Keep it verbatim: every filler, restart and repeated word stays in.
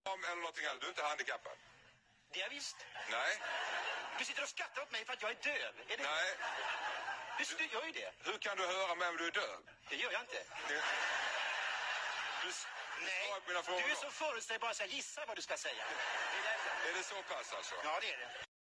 eller någonting annat. Du är inte handikappad. Det är visst. Nej. Du sitter och skrattar åt mig för att jag är döv. Är det Nej. Du, du gör ju det. Hur kan du höra mig om du är döv? Det gör jag inte. Det... Du... Nej, Mina frågor. Du är så förutsägbar så jag gissar vad du ska säga. Det är, är det så pass alltså? Ja, det är det.